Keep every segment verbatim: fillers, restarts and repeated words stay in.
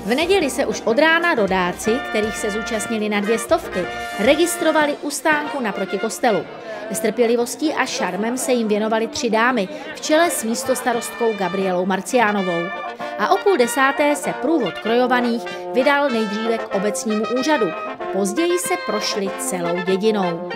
V neděli se už od rána rodáci, kterých se zúčastnili na dvě stovky, registrovali u stánku naproti kostelu. S trpělivostí a šarmem se jim věnovaly tři dámy, v čele s místostarostkou Gabrielou Marciánovou. A o půl desáté se průvod krojovaných vydal nejdříve k obecnímu úřadu. Později se prošli celou dědinou.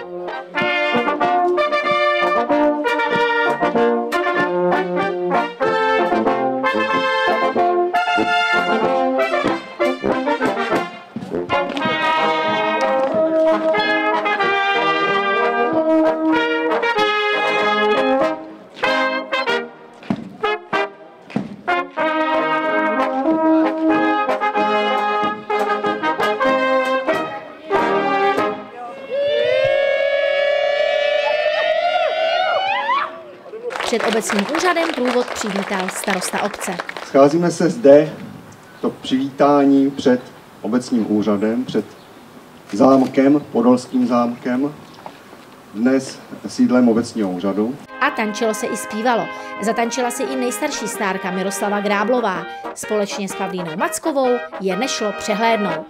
Před obecním úřadem průvod přivítal starosta obce. Scházíme se zde, to přivítání před obecním úřadem, před zámkem, Podolským zámkem, dnes sídlem obecního úřadu. A tančilo se i zpívalo. Zatančila si i nejstarší stárka Miroslava Gráblová. Společně s Pavlínou Mackovou je nešlo přehlédnout.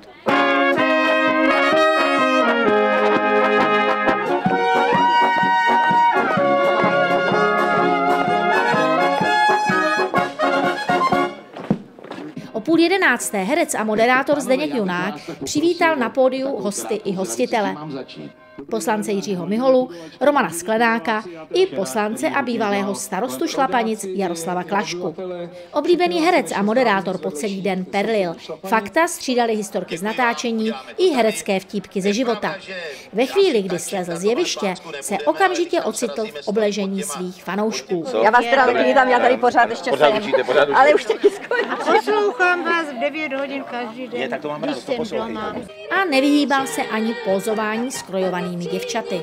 O půl jedenácté herec a moderátor Zdeněk Junák přivítal na pódiu hosty i hostitele. Poslance Jiřího Miholu, Romana Sklenáka i poslance a bývalého starostu Šlapanic Jaroslava Klašku. Oblíbený herec a moderátor po celý den perlil. Fakta střídali historky z natáčení i herecké vtípky ze života. Ve chvíli, kdy slezl z jeviště, se okamžitě ocitl v obležení svých fanoušků. Já vás teda taky vítám, já tady pořád ještě pořád jsem, učíte, pořád učíte. Ale už taky skončím. Poslouchám vás v devět hodin každý den, Je, tak to mám rád, to poslouchejte. A nevyhýbal se ani pózování s krojovanými děvčaty.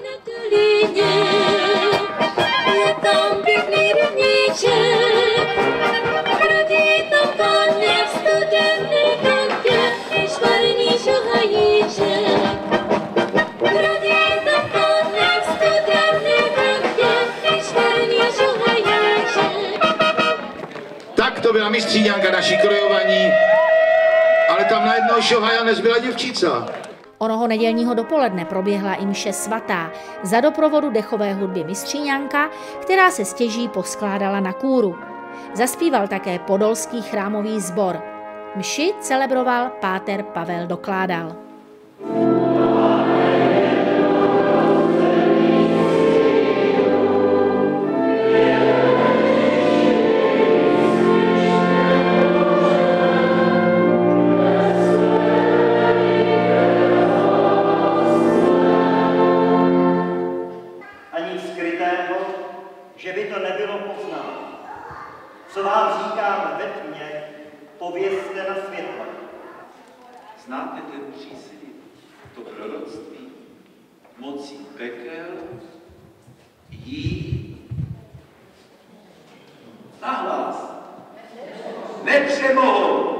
Tak to byla mistříňanka naší krojovaní, ale tam najednou šohaja nezbyla děvčica. Onoho nedělního dopoledne proběhla i mše svatá za doprovodu dechové hudby Mistříňanka, která se stěží poskládala na kůru. Zaspíval také Podolský chrámový sbor. Mši celebroval páter Pavel Dokládal. Že by to nebylo poznat. Co vám říkám ve tmě, povězte na světlo. Znáte ten příslib, to proroctví, mocí pekel, jí nahlas. Nepřemohou.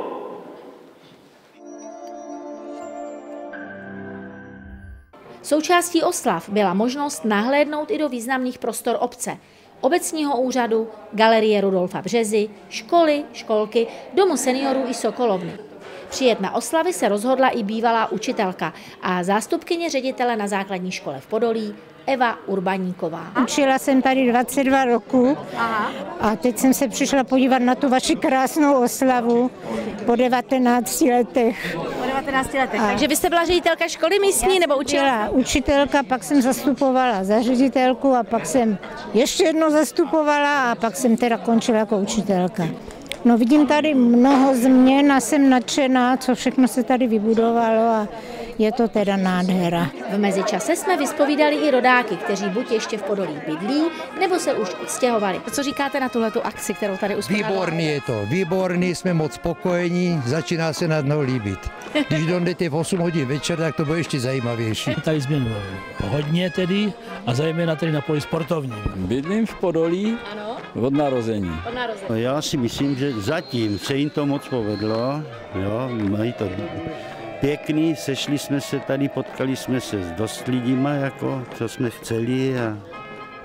Součástí oslav byla možnost nahlédnout i do významných prostor obce. Obecního úřadu, galerie Rudolfa Březy, školy, školky, domu seniorů i sokolovny. Přijet na oslavy se rozhodla i bývalá učitelka a zástupkyně ředitele na základní škole v Podolí Eva Urbaníková. Učila jsem tady dvacet dva roku a teď jsem se přišla podívat na tu vaši krásnou oslavu po devatenácti letech. Po devatenácti letech. A takže vy jste byla ředitelka školy místní nebo učila? Učitelka, pak jsem zastupovala za ředitelku a pak jsem ještě jednou zastupovala a pak jsem teda končila jako učitelka. No vidím tady mnoho změn a jsem nadšená, co všechno se tady vybudovalo a je to teda nádhera. V mezičase jsme vyspovídali i rodáky, kteří buď ještě v Podolí bydlí, nebo se už odstěhovali. Co říkáte na tuhletu akci, kterou tady uspořádala? Výborný je to, výborný, jsme moc spokojení, začíná se na dno líbit. Když dojdete v osm hodin večer, tak to bude ještě zajímavější. Tady změn hodně tedy a zejména tedy na poli sportovním. Bydlím v Podolí. Ano. Od narození. Od narození. Já si myslím, že zatím se jim to moc povedlo, jo, mají to pěkný, sešli jsme se tady, potkali jsme se s dost lidima, jako, co jsme chceli a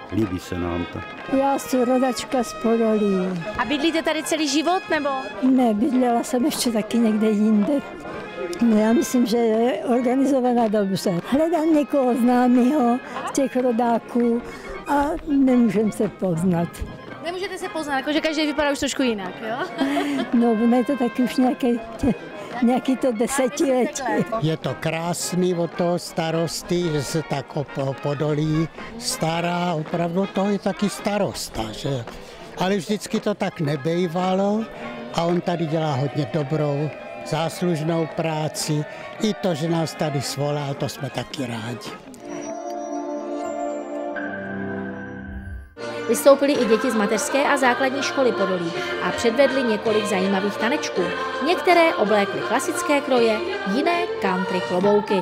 líbí se nám to. Já jsem rodačka z Podolí. A bydlíte tady celý život, nebo? Ne, bydlela jsem ještě taky někde jinde. No já myslím, že je organizovaná dobře. Hledám někoho známého z těch rodáků a nemůžeme se poznat. Nemůžete se poznat, jakože každý vypadá už trošku jinak, jo? No, ono je to taky už nějaké, tě, nějaký to desetiletí. Je to krásný od toho starosty, že se tak o, o Podolí stará, opravdu to je taky starosta, že? Ale vždycky to tak nebejvalo a on tady dělá hodně dobrou, záslužnou práci. I to, že nás tady svolal, to jsme taky rádi. Vystoupili i děti z mateřské a základní školy Podolí a předvedli několik zajímavých tanečků. Některé oblékly klasické kroje, jiné country klobouky.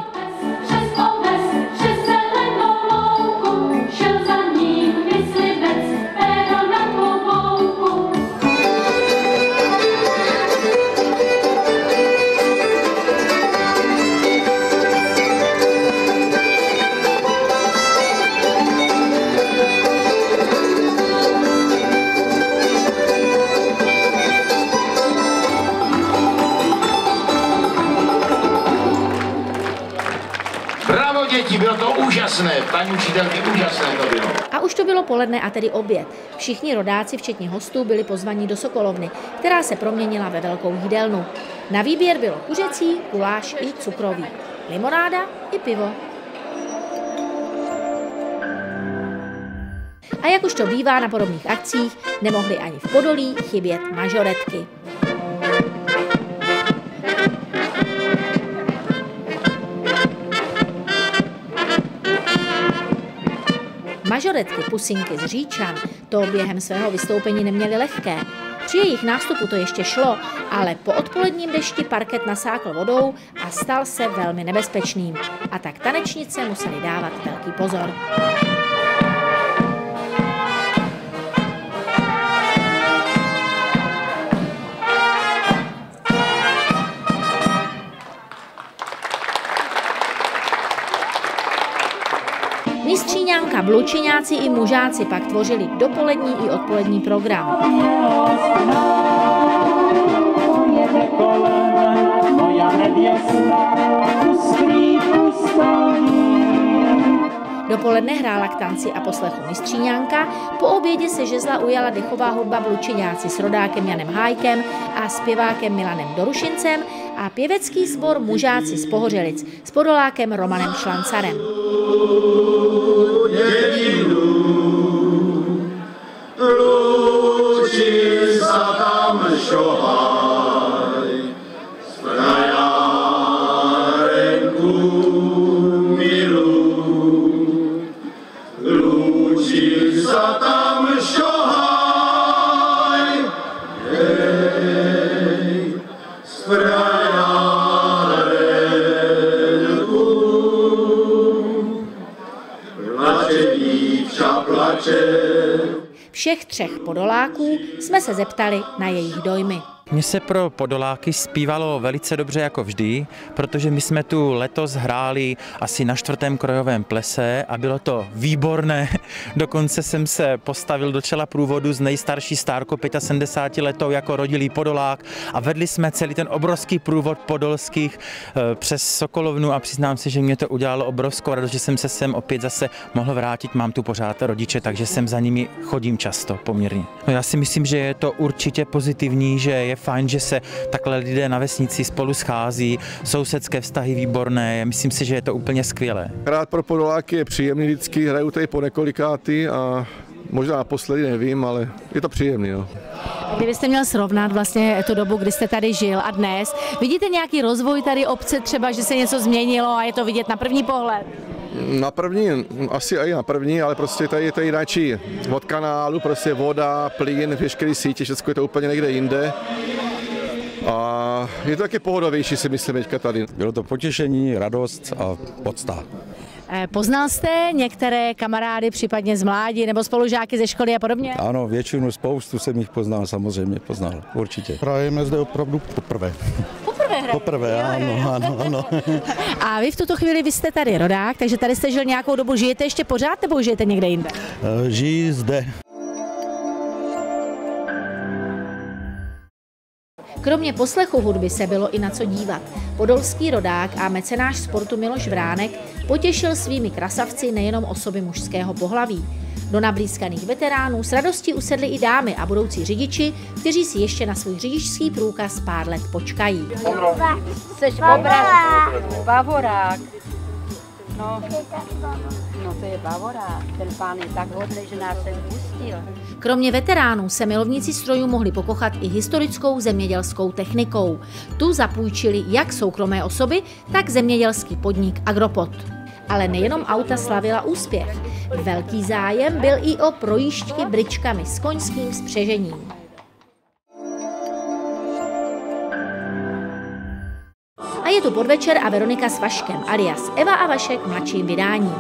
Děti, bylo to úžasné, paní učitelky, úžasné to bylo. A už to bylo poledne a tedy oběd. Všichni rodáci, včetně hostů, byli pozvaní do Sokolovny, která se proměnila ve velkou jídelnu. Na výběr bylo kuřecí, guláš i cukrový, limonáda i pivo. A jak už to bývá na podobných akcích, nemohly ani v Podolí chybět mažoretky. Mažoretky Pusinky z Říčan to během svého vystoupení neměly lehké. Při jejich nástupu to ještě šlo, ale po odpoledním dešti parket nasákl vodou a stal se velmi nebezpečným. A tak tanečnice musely dávat velký pozor. Mistříňanka, blučiňáci i mužáci pak tvořili dopolední i odpolední program. Dopoledne hrála k tanci a poslechu mistříňanka, po obědě se žezla ujala dechová hudba blučiňáci s rodákem Janem Hájkem a zpěvákem Milanem Dorušincem a pěvecký sbor mužáci z Pohořelic s podolákem Romanem Šlancarem. Všech třech podoláků jsme se zeptali na jejich dojmy. Mně se pro Podoláky zpívalo velice dobře jako vždy, protože my jsme tu letos hráli asi na čtvrtém krojovém plese a bylo to výborné. Dokonce jsem se postavil do čela průvodu s nejstarší stárkou sedmdesáti letou jako rodilý Podolák a vedli jsme celý ten obrovský průvod podolských přes Sokolovnu a přiznám se, že mě to udělalo obrovskou radost, že jsem se sem opět zase mohl vrátit. Mám tu pořád rodiče, takže sem za nimi chodím často poměrně. No já si myslím, že je to určitě pozitivní, že je fajn, že se takhle lidé na vesnici spolu schází, sousedské vztahy výborné, myslím si, že je to úplně skvělé. Hrát pro Podoláky je příjemný vždycky, hraju tady po několikáty a možná naposledy nevím, ale je to příjemný. No. Kdybyste měl srovnat vlastně tu dobu, kdy jste tady žil a dnes, vidíte nějaký rozvoj tady obce třeba, že se něco změnilo a je to vidět na první pohled? Na první, asi i na první, ale prostě tady je to jináčí od kanálu, prostě voda, plyn, veškerý sítě, všechno je to úplně někde jinde. A je to taky pohodovější, si myslím teďka tady. Bylo to potěšení, radost a podsta. Poznal jste některé kamarády, případně z mládí nebo spolužáky ze školy a podobně? Ano, většinu, spoustu jsem jich poznal, samozřejmě poznal, určitě. Hrajeme zde opravdu poprvé. Poprvé Poprvé, ano, ano, ano. A vy v tuto chvíli, vy jste tady rodák, takže tady jste žil nějakou dobu. Žijete ještě pořád nebo žijete někde jinde? Žijí zde. Kromě poslechu hudby se bylo i na co dívat. Podolský rodák a mecenáš sportu Miloš Vránek potěšil svými krasavci nejenom osoby mužského pohlaví. Do nablízkaných veteránů s radostí usedli i dámy a budoucí řidiči, kteří si ještě na svůj řidičský průkaz pár let počkají. Jseš Bavorák. Bavorák. No. no to je Bavorák. Ten pán je tak hodný, že nás sem pustil. Kromě veteránů se milovníci strojů mohli pokochat i historickou zemědělskou technikou. Tu zapůjčili jak soukromé osoby, tak zemědělský podnik Agropod. Ale nejenom auta slavila úspěch. Velký zájem byl i o projížďky bričkami s koňským spřežením. A je tu podvečer a Veronika s Vaškem, alias Eva a Vašek v mladším vydání.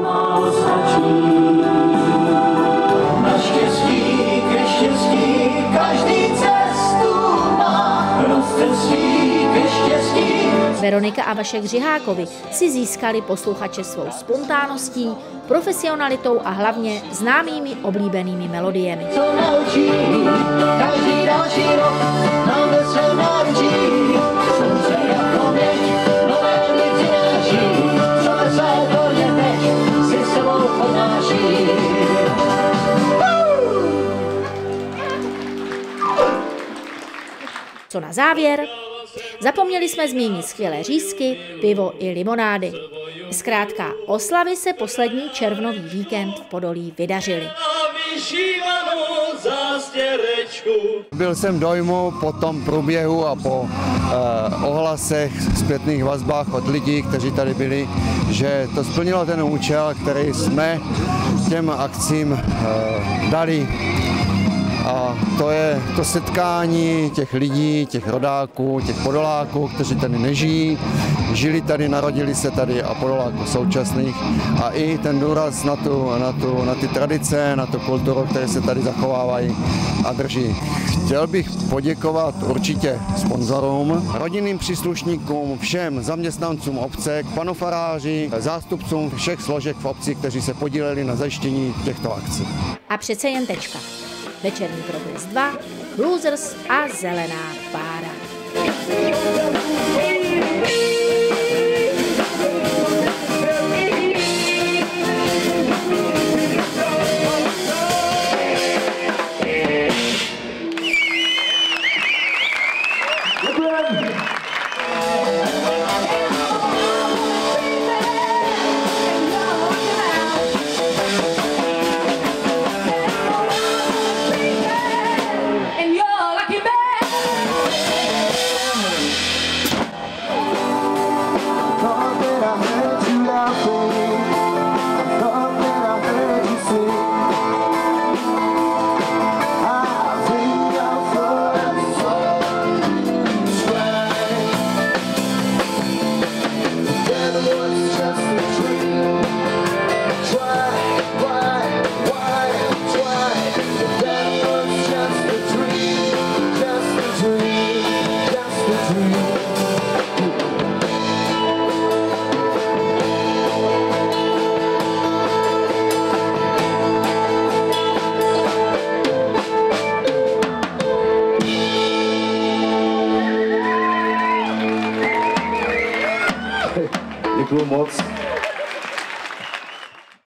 Naštěstí ke štěstí, každý cestu má, rozcestí ke štěstí. Veronika a Vašek Řihákovi si získali posluchače svou spontánností, profesionalitou a hlavně známými oblíbenými melodiemi. Co naučí, každý další rok nám ve svém náručí, slunce jako měď, nové ulici náší, co ve své torně teď si sebou podnáší. Co na závěr? Zapomněli jsme zmínit skvělé řízky, pivo i limonády. Zkrátka, oslavy se poslední červnový víkend v Podolí vydařily. Byl jsem dojmu po tom průběhu a po eh, ohlasech, zpětných vazbách od lidí, kteří tady byli, že to splnilo ten účel, který jsme těm akcím eh, dali. A to je to setkání těch lidí, těch rodáků, těch podoláků, kteří tady nežijí, žili tady, narodili se tady a podoláků současných. A i ten důraz na, tu, na, tu, na ty tradice, na tu kulturu, které se tady zachovávají a drží. Chtěl bych poděkovat určitě sponzorům, rodinným příslušníkům, všem zaměstnancům obce, panu faráři, zástupcům všech složek v obci, kteří se podíleli na zajištění těchto akcí. A přece jen tečka. Večerní Progres dva, Losers a Zelená pára. Děkuju moc.